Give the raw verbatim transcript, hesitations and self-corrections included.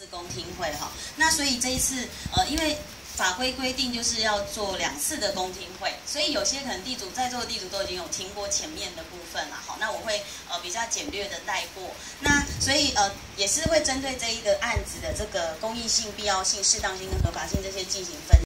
次公听会哈。那所以这一次呃，因为法规规定就是要做两次的公听会，所以有些可能地主在座的地主都已经有听过前面的部分了，好，那我会呃比较简略的带过。那所以呃也是会针对这一个案子的这个公益性、必要性、适当性跟合法性这些进行分析。